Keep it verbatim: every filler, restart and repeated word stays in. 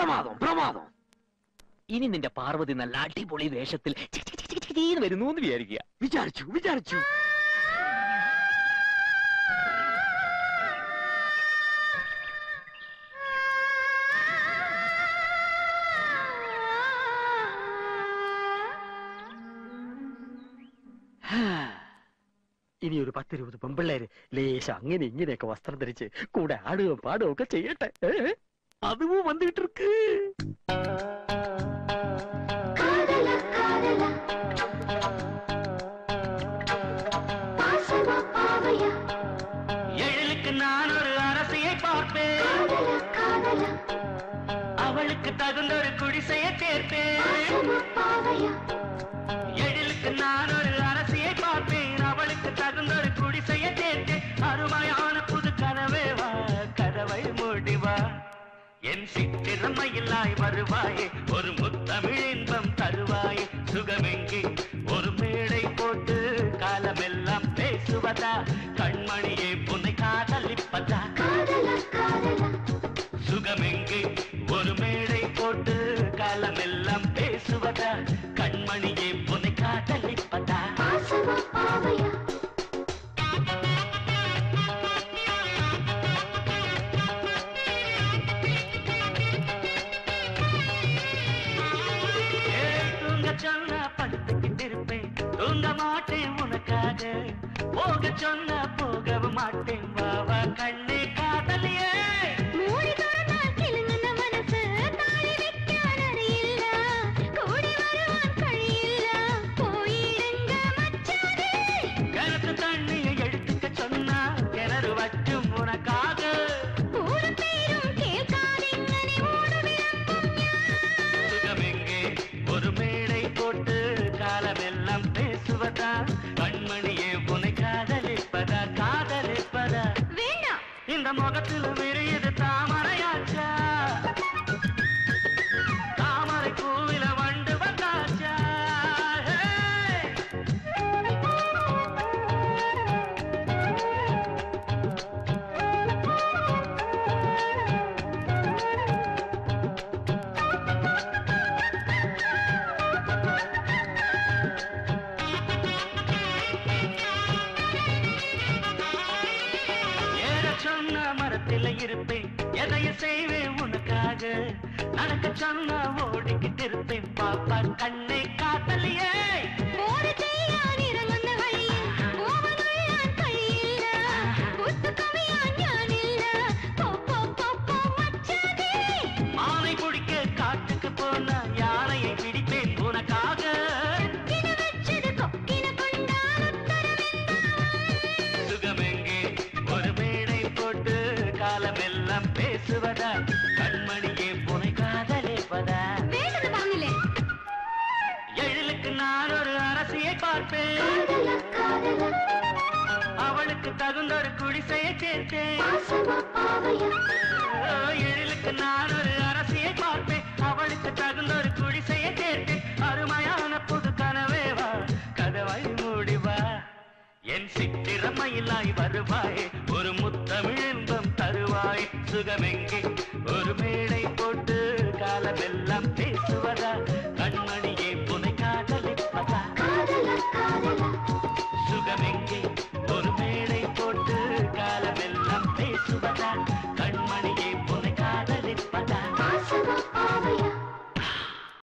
പ്രമാദം പ്രമാദം. ഇനി നിന്റെ പാർവതി നല്ല അടിപൊളി വേഷത്തിൽ വരുന്നു എന്ന് വിചാരിക്കുക. വിചാരിച്ചു വിചാരിച്ചു ഇനി ഒരു പത്തിരുപത് പെമ്പിള്ളേര് ലേശ അങ്ങനെ ഇങ്ങനെയൊക്കെ വസ്ത്രം ധരിച്ച് കൂടെ ആടുകയും പാടുകയും ഒക്കെ ചെയ്യട്ടെ. അതും വന്നിട്ട് இருக்கு. எழிலுக்கு நான் ஒரு அரசியை பார்ப்பேன், அவளுக்கு தகுந்த ஒரு குடிசையை சேர்ப்பேன். எழிலுக்கு நான் ஒரு அரசியை பார்ப்பேன், அவளுக்கு தகுந்த ஒரு குடிசையை சேர்ப்பேன். அருமையான புது கனவே வா, கதவை மூடிவா. என் சித்திரமையில்லாய் வருவாயே, ஒரு முத்தமிழ் இன்பம் தருவாயே. சுகமெங்கே ஒரு மேடை போட்டு காலமெல்லாம் பேசுவதா, கண்மணியே புனை காதலிப்பதா. சுகமெங்கே ஒரு மேடை போட்டு காலமெல்லாம் பேசுவதா, கண்மணியே புனை காதலிப்பதா. சொன்ன படுத்துக்கிட்டு இருப்பேன், தூங்க மாட்டேன் உனக்காக. போக சொன்ன போகவும் மாட்டேன், வாவா கண்ணே காதலியே. கிணத்து தண்ணியை எடுத்துக்க சொன்னா கிணறு வற்றும் உனக்காக. சுகமெங்கே ஒரு மேடை போட்டு காலமெல்லாம் பேசுவதா, கண்மணியே உன்னை காதலிப்பதா காதலிப்பதா. வேண்டாம், இந்த முகத்தில் விரியுது தாமரையாச்சா, தாமரை பூவில வண்டு வந்தாச்சா. மரத்தில் இருப்பேன், எதையும் செய்வேன் உனக்காக. நடக்க சொன்னா ஓடிக்கிட்டு இருப்பேன், பாப்பா கண்ணே காதலியே. மாலை குடிக்க காட்டுக்கு போனா யானையை பிடிப்பேன் உனக்காக. சுகமெங்கே ஒரு மேடை போட்டு காலமெல்லாம் பேசுவதா, கண்மணியே புனை காதலிப்பதா. எழிலுக்கு நான் ஒரு அரசியை பார்ப்பேன், அவளுக்கு தகுந்த ஒரு குடிசையை சேர்ப்பேன். எழிலுக்கு நான் ஒரு அரசியை பார்ப்பேன், அவளுக்கு தகுந்த ஒரு குடிசையை சேர்ப்பேன். அருமையான புது கனவே வா, கதவை மூடிவா. என் சித்திரமையில்லாய் வருவாய், ஒரு முத்தமிழ் இன்பம் தருவாய். சுகமெங்கே ஒரு மேடை போட்டு காலமெல்லாம் பேசுவதா, கண்மணியே புனை காதலிப்பதா. சுகமெங்கே ஒரு மேடை போட்டு காலமெல்லாம் பேசுவதா,